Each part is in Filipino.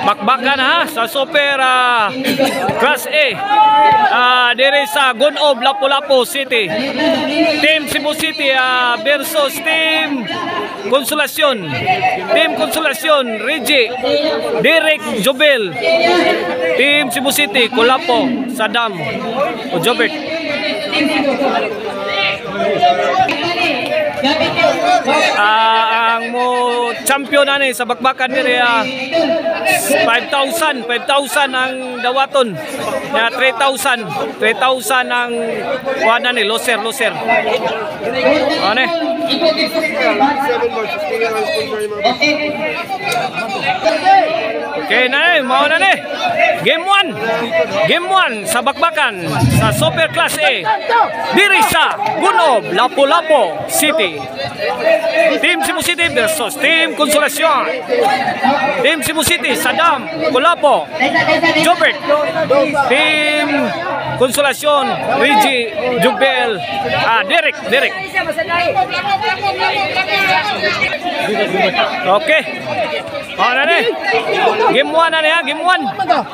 bakbakan ha sa Super Class A dire sa Gunob, Lapu-Lapu City. Team Cebu City versus Team Consolacion. Team Consolacion, Reggie, Derek, Jobel. Team Cebu City, Kulapo, Saddam, o Jobert. Ang mo champion ani sa bakbakan dire 5,000 ang dawaton. Ya 3,000 ang kuana ni loser. Ano? Okay na mau na ni. Game 1 sa bakbakan sa Super Class A. Diri sa Gunob, Lapu-Lapu City. Team Cebu City versus Team Consolacion. Team Cebu City, Saddam, Kulapo, Jobert. Team Consolacion, Reggie, Jubel, Derek. Okay. Ano na Game 1 na niya, Game 1.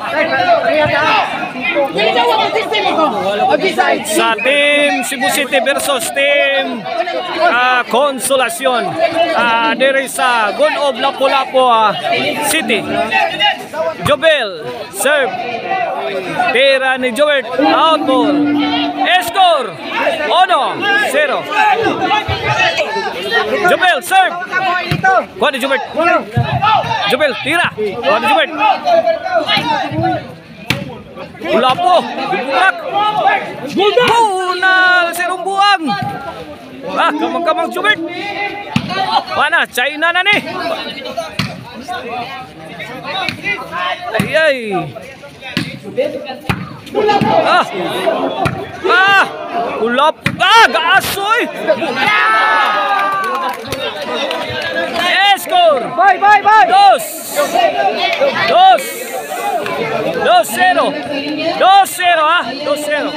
Sa Team Cebu City versus Team Consolacion. There is Gunob, Lapu-Lapu City. Jobel, serve. Tira ni Jobert, out ball. Score, 1-0. Jobel, serve. Kuha ni Jobert. Jobel, tira. Kuha ni Jobert. Lapu, diburak. Bunal, serong buang. Kamang-kamang Jobert. Mana, China na ni. Ay. Ulap. Gaasoy. Score. Bye. 2-0. 2-0.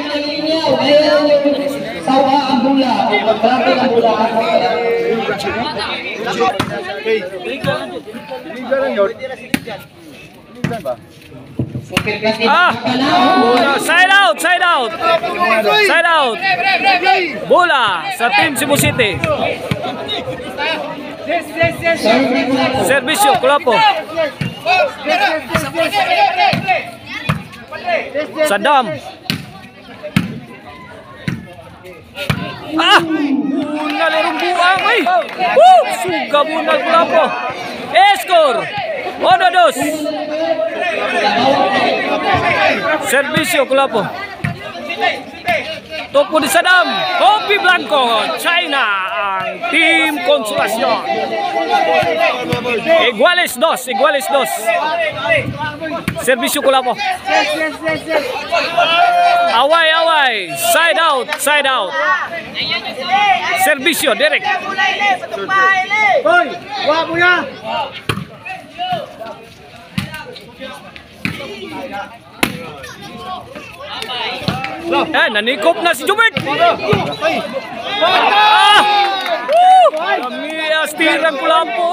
Side out. Bola sa Team Cebu City. Servisyo, Kulapo. Saddam. Bunal erong buang. Suga bunal Kulapo. Score. 1-2. Servisyo, Kulapo. Topo di Saddam. Kopi Blanco, China ang Team Consolacion. Iguales dos. Servisyo, Kulapo. Away. Side out. Servisyo, Derek. Nanikop na si Jubert. Kami astirang Kulapo.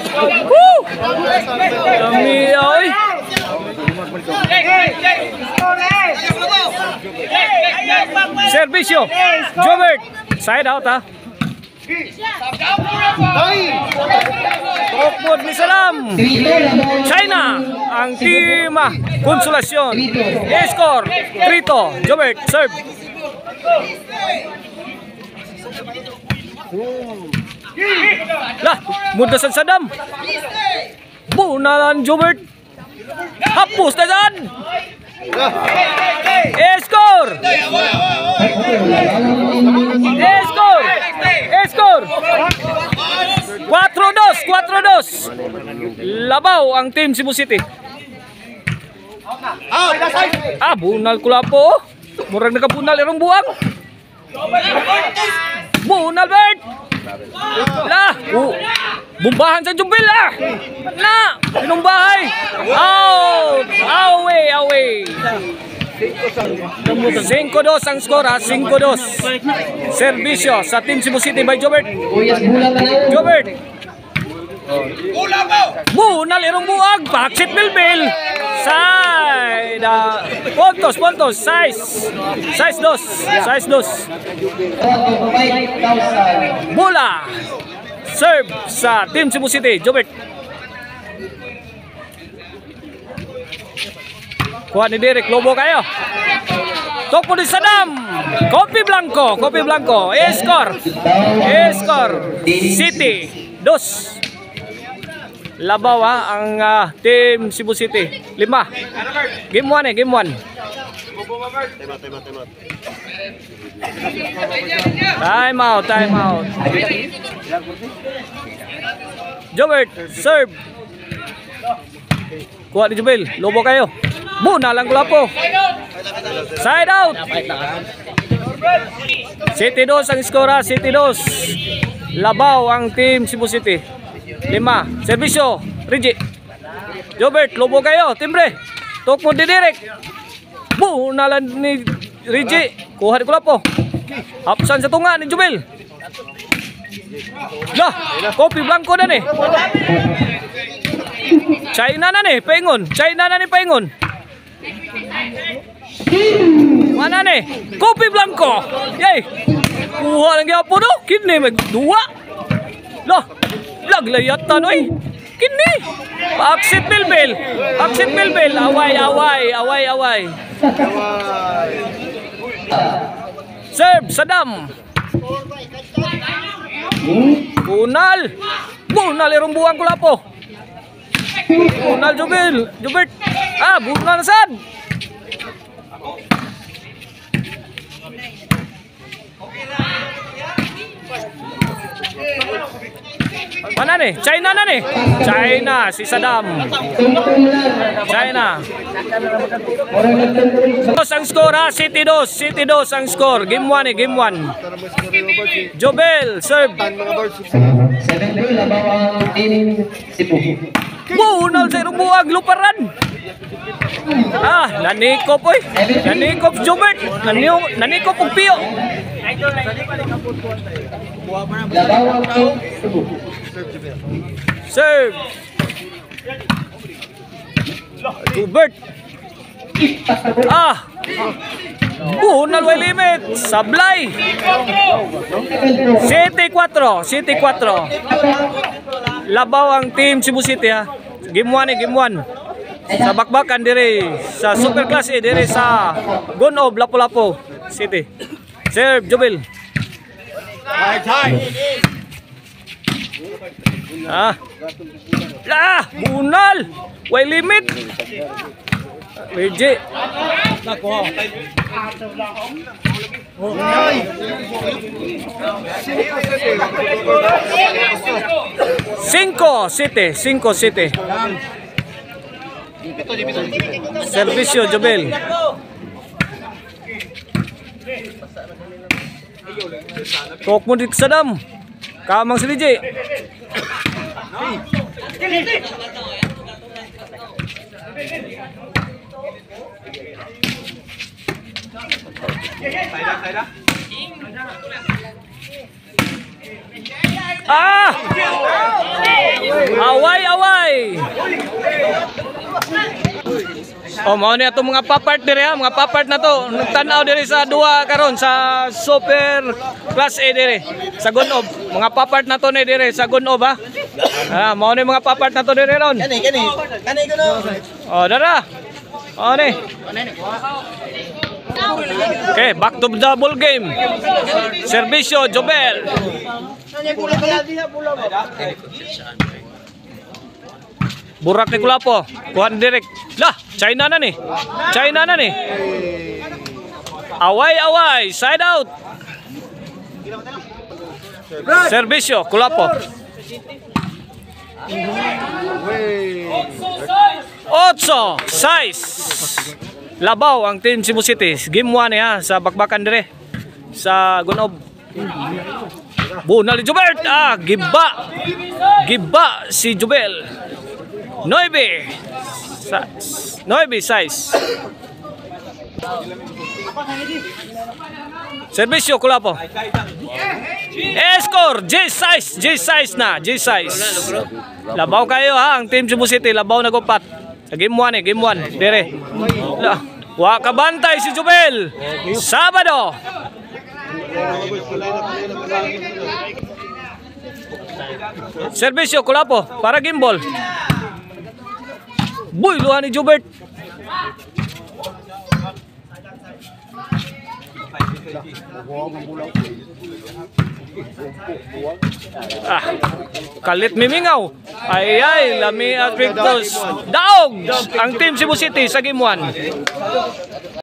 Servisyo, Jubert. Side out Tokpod ni Salam. China ang Team Consolacion. Score 3-2. Jobert serve. Mudah sa Saddam. Bunalan Jobert. Hapus na dyan. Score. 4-2. Labaw ang Team Cebu City. Bunal Kulapo. Murag nakabunal irong buang. Bunal Bert. Bumbahan sa Jubel Sinong bahay? Out. Away. 5-2 ang skor 5-2. Servisyo sa Team Cebu City by Jobert. Bunal irong buag. Paksit Bilbil. Side. Pontos. Size 2. Bola. Serve sa Team Cebu City. Jobert. Kuha ni Derek. Lobo kayo. Topo di Sadam. Kopi Blanco. Score. City 2. Labaw ang Team Cebu City. 5. Game 1 Game 1. Time out. Jobert, serve. Kuha ni Jubel. Lobo kayo. Muna lang kulapo. Side out. City 2 ang skora. City 2. Labaw ang Team Cebu City. 5. Servisyo. Rigi. Jobert, lobo kayo. Timbre. Tok mo di direct. Muna lang ni Rigi. Kuha ni kulapo. Hapsan sa tunga ni Jubel. Lah, Kopi Blanco na ni. China na ni paingon. Mana ni? Kopi Blanco. Yay. Kuha lang gyapon do. Kini mag 2. Lah, laglayatan oy. Kini. Paksit Bilbil. Away. Serve Sadam. Bunal irong buang kulapo. Bunal Jobert. Bunal sad. Mana nih? China si Sadam. China. Dos ang score City 2 ang score. Game 1 Game 1. Jobel serve. 7-2 labaw ang Team Cebu. Bunal sa irong buag luparan. Nanikop oy. Nanikop Jobert. Nanikop og piyo. Labaw ang Team Cebu. Serve. Jobert. Bunal way limit. Sablay. City 4. Labaw ang Team Cebu City Game 1 Game 1. Sa bakbakan dire sa Super Class A dire sa Gunob Lapu-Lapu City. Serve Jobel. Bunal. Way limit. Legit. Cinco City. Servisyo Jobel. Tok mo di Sadam. Kamang si DJ. Away. Mao ni ato mga papart dire mga papart na to. Nagtan-aw dire sa duwa karon sa Super Class A dire sa Gunob. Mga papart na to ni dire sa Gunob mao ni mga papart na to dire ron. Kani Gunob. Dara. Ni. Okay, back to the ball game. Servisyo Jobel. Burak ni Kulapo. Kuhan direct. Lah, China na ni. Away. Side out. Servisyo Kulapo. 8-6. Labaw ang Team Cebu City. Game 1 sa bakbakan dire sa Gunob. Bunal ni Jobert. Giba si Jobel. 9-6. Servisyo Kulapo. Score J-size na. Labaw kayo ha, ang Team Cebu City, labaw na gupat. Sa game 1 game 1. Dire. Wa kabantay si Jubel. Sabado. Servisyo Kulapo para gimbal. Boy, luha ni Jubert. Kalit mimingaw. Ay, lami at Victos. Daog ang Team Cebu City sa game 1.